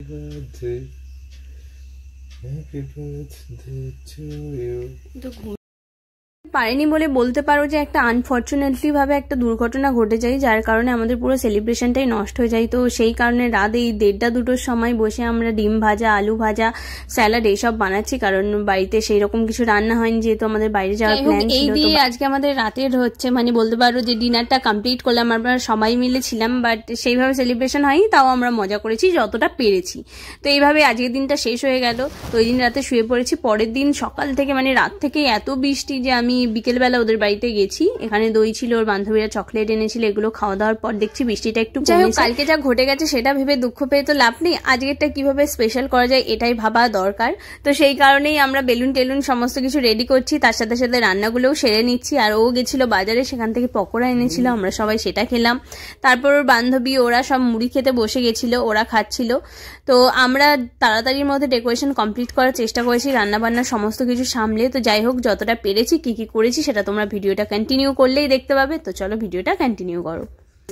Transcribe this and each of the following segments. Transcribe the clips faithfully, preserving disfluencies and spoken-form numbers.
birthday, happy birthday to you. পারেনি বলে বলতে পারো যে একটা আনফরচুনেটলি ভাবে একটা দুর্ঘটনা ঘটে যায়, যার কারণে আমাদের পুরো সেলিব্রেশনটাই নষ্ট হয়ে যায়। তো সেই কারণে রাত এই দেড়টা দুটোর সময় বসে আমরা ডিম ভাজা, আলু ভাজা, স্যালাড এইসব বানাচ্ছি, কারণ বাড়িতে সেই রকম কিছু রান্না হয়নি, যেহেতু আমাদের বাইরে যাওয়ার প্ল্যান ছিল। এই দিয়ে আজকে আমাদের রাতের হচ্ছে মানে বলতে পারো যে ডিনারটা কমপ্লিট করলাম। আমরা সবাই মিলে ছিলাম, বাট সেইভাবে সেলিব্রেশন হয়নি, তাও আমরা মজা করেছি যতটা পেরেছি। তো এইভাবে আজকের দিনটা শেষ হয়ে গেল। তো ওই দিন রাতে শুয়ে পড়েছি। পরের দিন সকাল থেকে মানে রাত থেকে এত বৃষ্টি যে আমি বিকেলবেলা ওদের বাড়িতে গেছি। এখানে দই ছিল, ওর বান্ধবীরা চকলেট এনেছিল, এগুলো খাওয়া দাওয়ার পর দেখছি বৃষ্টিটা একটু কমেছে। কালকে যা ঘটে গেছে সেটা ভেবে দুঃখ পেয়ে তো লাভ নেই, আজকেরটা কিভাবে স্পেশাল করা যায় এটাই ভাবা দরকার। তো সেই কারণেই আমরা বেলুন টেলুন সমস্ত কিছু রেডি করছি, তার সাথে সাথে রান্নাগুলোও সেরে নিচ্ছি। আর ও গেছিল বাজারে, সেখান থেকে পকোড়া এনেছিল, আমরা সবাই সেটা খেলাম। তারপর ওর বান্ধবী ওরা সব মুড়ি খেতে বসে গেছিল, ওরা খাচ্ছিল। তো আমরা তাড়াতাড়ির মধ্যে ডেকোরেশন কমপ্লিট করার চেষ্টা করেছি, রান্না বান্না সমস্ত কিছু সামলে। তো যাই হোক, যতটা পেরেছি কি কি করেছি সেটা তোমরা ভিডিওটা কন্টিনিউ করলেই দেখতে পাবে। তো চলো ভিডিওটা কন্টিনিউ করো।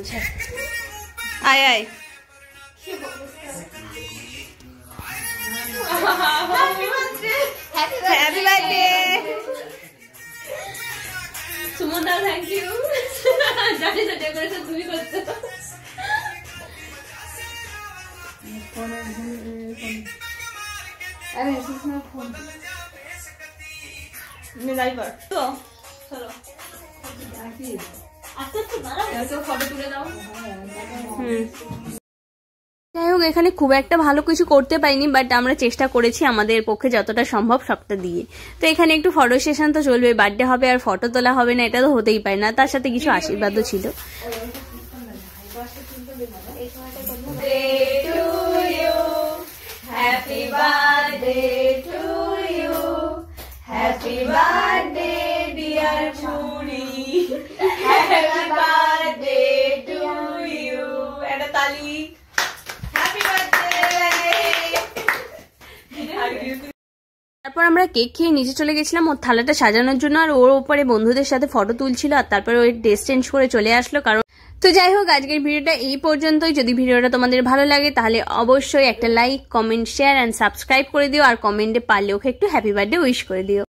আয় আয় হ্যাপি বার্থডে সুমনদা, থ্যাংক ইউ। জানি তো ডেকোরেশন তুমি করছো। আরে সুমন ফোন নে লাইভার তো চলো আকি আচ্ছা তো দাঁড়াও, এত ফটো তুলে দাও। হুম, যাই হোক, এখানে খুব একটা ভালো কিছু করতে পারিনি, বাট আমরা চেষ্টা করেছি আমাদের পক্ষে যতটা সম্ভব সবটা দিয়ে। তো এখানে একটু ফটো সেশন তো চলবে, বার্থডে হবে আর ফটো তোলা হবে না এটা তো হতেই পারে না, তার সাথে কিছু আশীর্বাদও ছিল। Happy birthday to you, happy birthday dear Churi, happy birthday to you. একটা তালি। তারপর আমরা কেক খেয়ে নিচে চলে গেছিলাম ওর থালাটা সাজানোর জন্য, আর ওর ওপরে বন্ধুদের সাথে ফটো তুলছিল, আর তারপরে ওই ড্রেস চেঞ্জ করে চলে আসলো। কারণ তো যাই হোক, আজকের ভিডিওটা এই পর্যন্তই। যদি ভিডিওটা তোমাদের ভালো লাগে তাহলে অবশ্যই একটা like, comment, share and subscribe করে দিও, আর কমেন্টে পারলে ওকে একটু হ্যাপি বার্থডে উইশ করে দিও।